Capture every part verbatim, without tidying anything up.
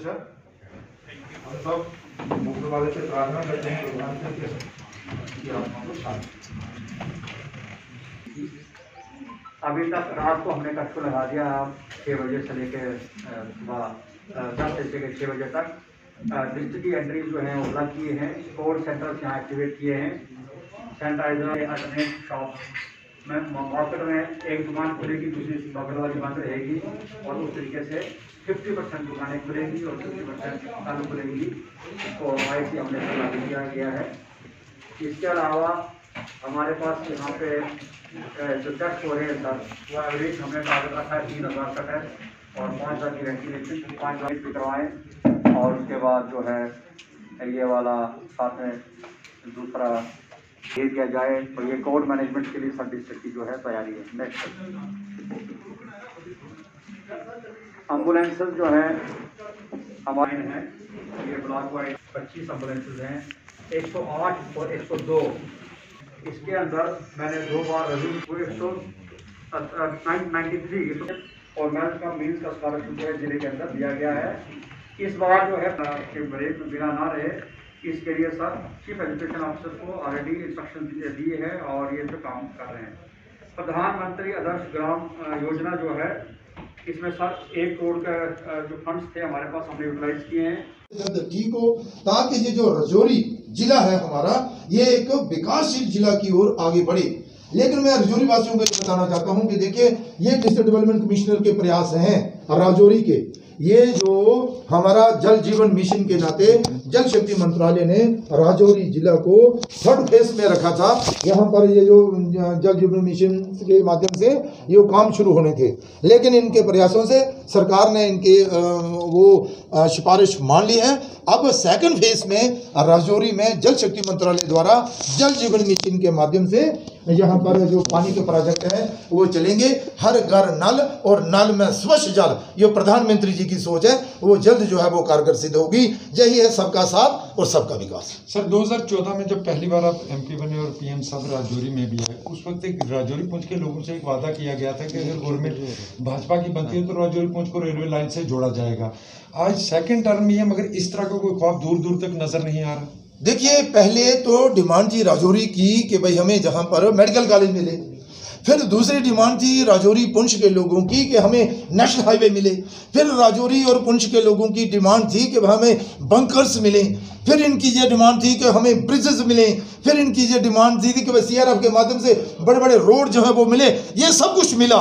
Sir, हम सब मुख्य वाले से प्रार्थना करते हैं भगवान से कि आत्मा को शांति। अभी तक रात को हमने कर्फ्यू लगा दिया छः बजे से लेकर सुबह दस से लेकर छः बजे तक। डिस्ट्रिक्ट की एंट्री जो है वो लग किए हैं, कोड सेंटर्स यहाँ एक्टिवेट किए हैं। सैनिटाइजर अल्टरनेट शॉप में मार्केट में एक दुकान खुलेगी, दूसरी बगल वाली बंद रहेगी और उस तरीके से फिफ्टी परसेंट दुकानें खुलेंगी और फिफ्टी परसेंट चालू खुलेंगी। तो ऐसी हमने लागू किया गया है। इसके अलावा हमारे पास यहाँ पे जो टेस्ट हो रहे हैं सर, वो एवरेज हमने टारगेट रखा है तीन हज़ार का टेस्ट और पाँच हज़ार की वैक्सीनेशन, पाँच हज़ार भी करवाएँ। और उसके बाद जो है ये वाला साथ में दूसरा दे दिया जाए। तो ये कोविड मैनेजमेंट के लिए सब डिस्ट्रिक्ट की जो है तैयारी है। नेक्स्ट एम्बुलेंसेज जो है हमारे हैं, ये ब्लॉक वाइज पच्चीस एम्बुलेंसेज हैं, एक सौ आठ और एक सौ दो। इसके अंदर मैंने दो बार रिव्यू एक सौ नाइन्टी थ्री और मैथ का मीन्स का स्कॉलरशिप जो है जिले के अंदर दिया गया है। इस बार जो है ब्रेक में बिना ना रहे, इसके लिए सर चीफ एजुकेशन ऑफिसर को ऑलरेडी इंस्ट्रक्शन दिए हैं और ये जो काम कर रहे हैं। प्रधानमंत्री आदर्श ग्राम योजना जो है, इसमें सर एक करोड़ का जो फंड्स थे हमारे पास, हमने यूटिलाइज किए हैं ठीक हो, ताकि ये जो राजौरी जिला है हमारा, ये एक विकासशील जिला की ओर आगे बढ़े। लेकिन मैं राजौरी वासियों को बताना चाहता हूं कि देखिए, ये डिस्ट्रिक्ट डेवलपमेंट कमिश्नर के प्रयास हैं राजौरी के। ये जो हमारा जल जीवन मिशन के नाते जल शक्ति मंत्रालय ने राजौरी जिला को थर्ड फेज में रखा था। यहाँ पर ये जो जल जीवन मिशन के माध्यम से ये काम शुरू होने थे, लेकिन इनके प्रयासों से सरकार ने इनके वो सिफारिश मान ली है। अब सेकंड फेज में राजौरी में जल शक्ति मंत्रालय द्वारा जल जीवन मिशन के माध्यम से यहाँ पर जो पानी के प्रोजेक्ट हैं वो चलेंगे। हर घर नल और नल में स्वच्छ जल, ये प्रधानमंत्री जी की सोच है, वो जल्द जो है वो कारगर सिद्ध होगी। यही है सबका साथ और सबका विकास। सर दो हज़ार चौदह में जब पहली बार आप एमपी बने और पीएम साहब राजौरी में भी है, उस वक्त एक राजौरी पहुंच के लोगों से एक वादा किया गया था कि अगर गवर्नमेंट भाजपा की बनती है तो राजौरी पहुंच को रेलवे लाइन से जोड़ा जाएगा। आज सेकंड टर्म में है, मगर इस तरह का कोई ख्वाब दूर दूर तक नजर नहीं आ रहा। देखिए, पहले तो डिमांड थी राजौरी की कि भाई हमें जहां पर मेडिकल कॉलेज मिले, फिर दूसरी डिमांड थी राजौरी पुंछ के लोगों की कि हमें नेशनल हाईवे मिले, फिर राजौरी और पुंछ के लोगों की डिमांड थी कि हमें बंकर्स मिले, फिर इनकी ये डिमांड थी कि हमें ब्रिजेस मिले, फिर इनकी ये डिमांड थी कि भाई सीआरएफ के माध्यम से बड़े बड़े रोड जो है वो मिले। ये सब कुछ मिला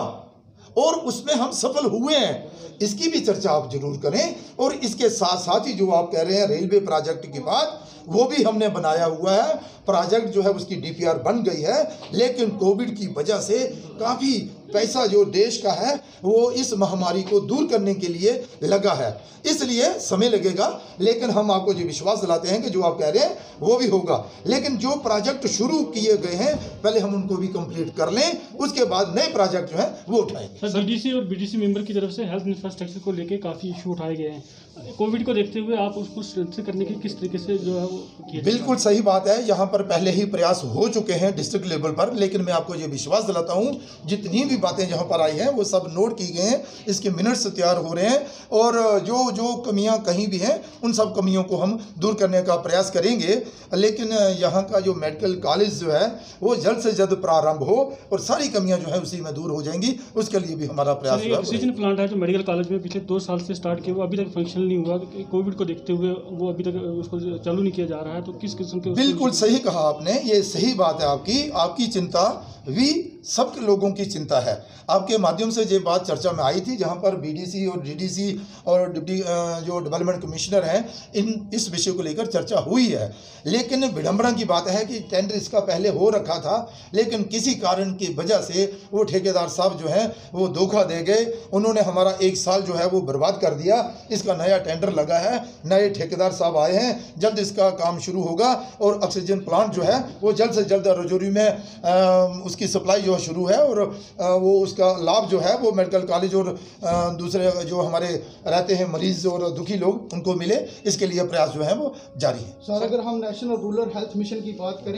और उसमें हम सफल हुए हैं, इसकी भी चर्चा आप जरूर करें। और इसके साथ साथ ही जो आप कह रहे हैं रेलवे प्रोजेक्ट की बात, वो भी हमने बनाया हुआ है। प्रोजेक्ट जो है उसकी डीपीआर बन गई है, लेकिन कोविड की वजह से काफ़ी पैसा जो देश का है वो इस महामारी को दूर करने के लिए लगा है, इसलिए समय लगेगा। लेकिन हम आपको जो विश्वास दिलाते हैं कि जो आप कह रहे हैं वो भी होगा। लेकिन जो प्रोजेक्ट शुरू किए गए हैं पहले हम उनको भी कंप्लीट कर लें, उसके बाद नए प्रोजेक्ट जो है वो उठाएंगे। सर डीडीसी और बीडीसी मेंबर की तरफ से हेल्थ इंफ्रास्ट्रक्चर को लेकर काफ़ी इशू उठाए गए हैं। कोविड को देखते हुए आप उसको स्ट्रेंथन करने की किस तरीके से जो है वो किया? बिल्कुल सही बात है, यहाँ पर पहले ही प्रयास हो चुके हैं डिस्ट्रिक्ट लेवल पर। लेकिन मैं आपको ये विश्वास दिलाता हूँ जितनी भी बातें जहाँ पर आई हैं वो सब नोट की गई हैं, इसके मिनट्स तैयार हो रहे हैं और जो जो कमियाँ कहीं भी हैं उन सब कमियों को हम दूर करने का प्रयास करेंगे। लेकिन यहाँ का जो मेडिकल कॉलेज जो है वो जल्द से जल्द प्रारंभ हो और सारी कमियाँ जो है उसी में दूर हो जाएंगी, उसके लिए भी हमारा प्रयास है। ऑक्सीजन प्लांट है जो मेडिकल कॉलेज में पिछले दो साल से स्टार्ट किया, वो अभी तक फंक्शन नहीं हुआ। कोविड को देखते हुए वो अभी तक उसको चालू नहीं किया जा रहा है, तो किस किस्म के? बिल्कुल सही कहा आपने, ये सही बात है आपकी। आपकी चिंता भी सब लोगों की चिंता है। आपके माध्यम से ये बात चर्चा में आई थी जहां पर बीडीसी और डीडीसी और डिप्टी जो डेवलपमेंट कमिश्नर हैं इन इस विषय को लेकर चर्चा हुई है। लेकिन विडंबना की बात है कि टेंडर इसका पहले हो रखा था, लेकिन किसी कारण की वजह से वो ठेकेदार साहब जो हैं वो धोखा दे गए। उन्होंने हमारा एक साल जो है वो बर्बाद कर दिया। इसका नया टेंडर लगा है, नए ठेकेदार साहब आए हैं, जल्द इसका काम शुरू होगा और ऑक्सीजन प्लांट जो है वो जल्द से जल्द राजौरी में आ, उसकी सप्लाई जो शुरू है और वो उसका लाभ जो है वो मेडिकल कॉलेज और दूसरे जो हमारे रहते हैं मरीज और दुखी लोग उनको मिले। इसके लिए प्रयास जो है वो जारी है। सर अगर हम नेशनल रूरल हेल्थ मिशन की बात करें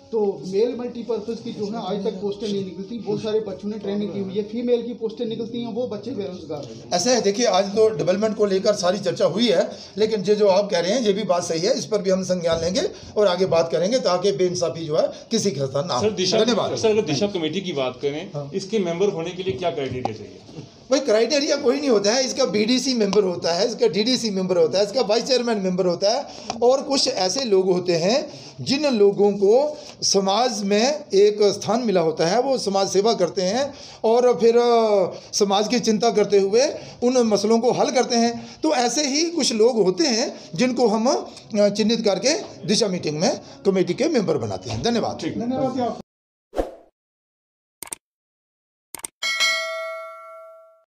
तो मेल मल्टीपर्पज़ की जो है आज तक पोस्टें नहीं निकलती, बहुत सारे बच्चों ने ट्रेनिंग की हुई है, फीमेल की पोस्टें निकलती हैं, वो बच्चे बेरोजगार हैं। ऐसा है, देखिए आज तो डेवलपमेंट को लेकर सारी चर्चा हुई है, लेकिन ये जो आप कह रहे हैं ये भी बात सही है, इस पर भी हम संज्ञान लेंगे और आगे बात करेंगे ताकि बेइंसाफी जो है किसी के साथ ना हो। सर दिशा धन्यवाद। सर अगर दिशा कमेटी की बात करें, इसके मेंबर होने के लिए क्या क्राइटेरिया चाहिए? भाई क्राइटेरिया कोई नहीं होता है, इसका बीडीसी मेंबर होता है, इसका डीडीसी मेंबर होता है, इसका वाइस चेयरमैन मेंबर होता है, और कुछ ऐसे लोग होते हैं जिन लोगों को समाज में एक स्थान मिला होता है, वो समाज सेवा करते हैं और फिर समाज की चिंता करते हुए उन मसलों को हल करते हैं। तो ऐसे ही कुछ लोग होते हैं जिनको हम चिन्हित करके दिशा मीटिंग में कमेटी के मेंबर बनाते हैं। धन्यवाद। धन्यवाद।